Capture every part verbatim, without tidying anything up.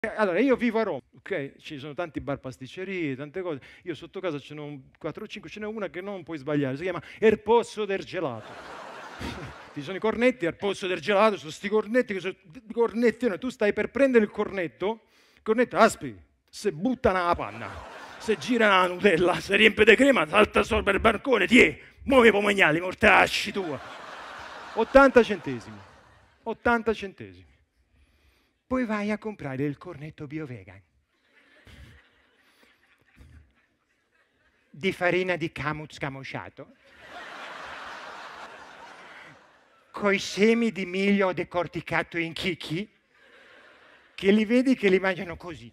Allora, io vivo a Roma, ok? Ci sono tanti bar pasticcerie, tante cose. Io sotto casa ce n'ho un quattro o cinque, ce n'è una che non puoi sbagliare, si chiama Il Pozzo del Gelato. Ci sono i cornetti al posto del gelato, sono sti cornetti che sono cornetti, no, tu stai per prendere il cornetto, il cornetto, aspi, se butta nella panna, se gira la Nutella, se riempie di crema, salta sopra il balcone, tiè, muovi i pomagnali, mortasci tua. ottanta centesimi, ottanta centesimi. Poi vai a comprare il cornetto bio-vegan di farina di camut scamosciato, coi semi di miglio decorticato in chicchi, che li vedi che li mangiano così,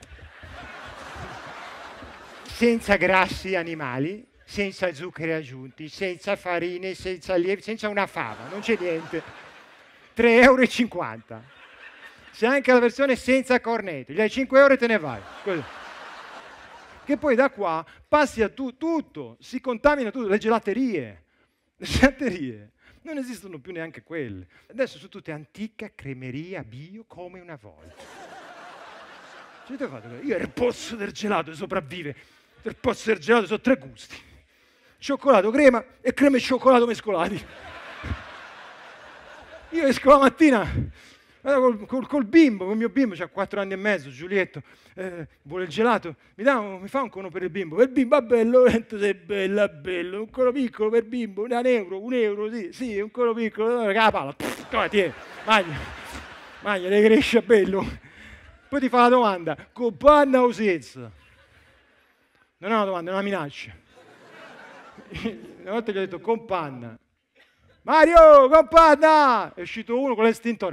senza grassi animali, senza zuccheri aggiunti, senza farine, senza lievito, senza una fava, non c'è niente. tre euro e cinquanta. C'è anche la versione senza cornetto, gli dai cinque euro e te ne vai. Così. Che poi da qua passi a tu, tutto, si contamina tutto, le gelaterie, le gelaterie. Non esistono più neanche quelle. Adesso sono tutte antica cremeria bio come una volta. Cioè, fatto? Io il pozzo del gelato sopravvive. Il pozzo del gelato sono tre gusti. Cioccolato, crema e crema e cioccolato mescolati. Io esco la mattina col, col, col bimbo, con il mio bimbo, c'ha quattro anni e mezzo, Giulietto, eh, vuole il gelato, mi, dà un, mi fa un cono per il bimbo, per il bimbo, è bello, sei bella, bello, un cono piccolo per il bimbo, un euro, un euro, sì, sì, un cono piccolo, la palla, pff, tieni, mangia, mangia, ne cresce bello. Poi ti fa la domanda, con panna o senza? Non è una domanda, è una minaccia. Una volta gli ho detto con panna. Mario, con panna! È uscito uno con l'estintore.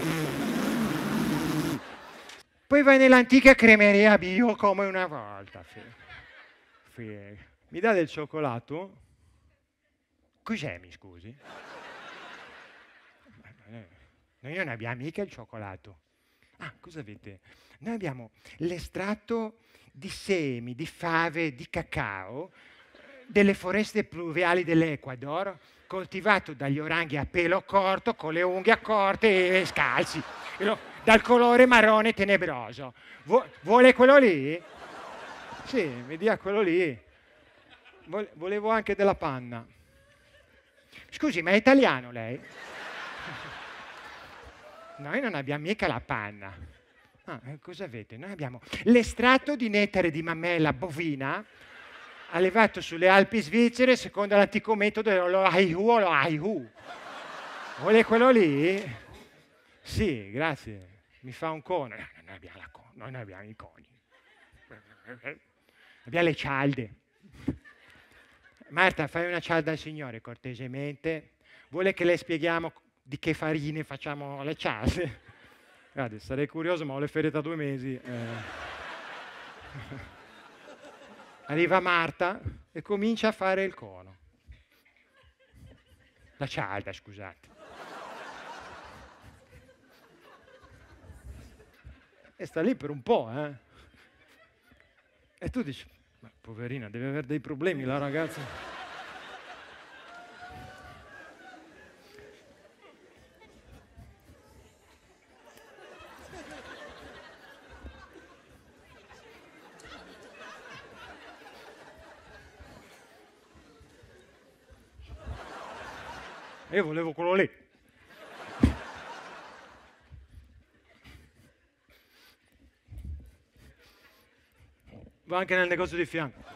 Poi vai nell'antica cremeria bio come una volta. Figa. Mi dà del cioccolato? Cos'è, mi scusi? Noi non abbiamo mica il cioccolato. Ah, cosa avete? Noi abbiamo l'estratto di semi, di fave, di cacao delle foreste pluviali dell'Ecuador, coltivato dagli oranghi a pelo corto, con le unghie accorte e scalzi, dal colore marrone tenebroso. Vuole quello lì? Sì, mi dia quello lì. Volevo anche della panna. Scusi, ma è italiano lei? Noi non abbiamo mica la panna. Ah, cosa avete? Noi abbiamo l'estratto di nettare di mammella bovina allevato sulle Alpi svizzere secondo l'antico metodo dello Aihu o lo Aihu. Vuole quello lì? Sì, grazie. Mi fa un cono. No, noi, abbiamo la con- noi non abbiamo i coni. Abbiamo le cialde. Marta, fai una cialda al signore, cortesemente. Vuole che le spieghiamo di che farine facciamo le cialde? Guardi, sarei curioso, ma ho le ferie da due mesi. Eh. Arriva Marta e comincia a fare il cono. La cialda, scusate. E sta lì per un po', eh. E tu dici, ma poverina, deve avere dei problemi la ragazza. Io volevo quello lì. Va anche nel negozio di fianco.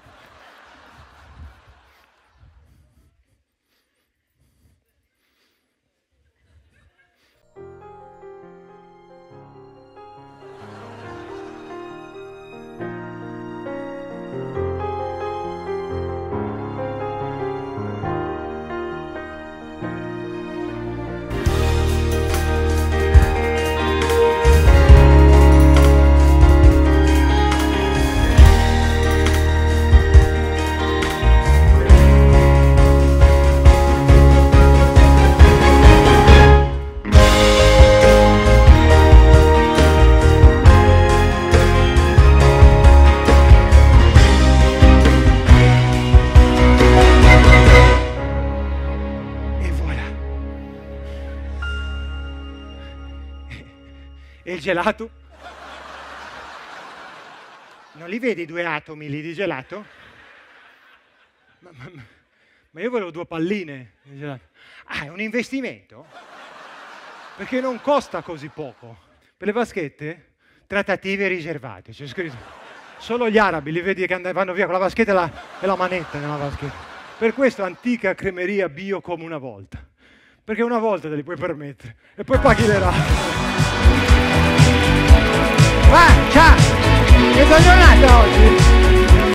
E il gelato? Non li vedi due atomi lì di gelato? Ma, ma, ma io volevo due palline di gelato. Ah, è un investimento? Perché non costa così poco. Per le vaschette, trattative riservate, c'è scritto. Solo gli arabi li vedi che vanno via con la vaschetta e la, e la manetta nella vaschetta. Per questo antica cremeria bio come una volta. Perché una volta te li puoi permettere e poi paghi le rate. Va, ciao! Che giornata oggi?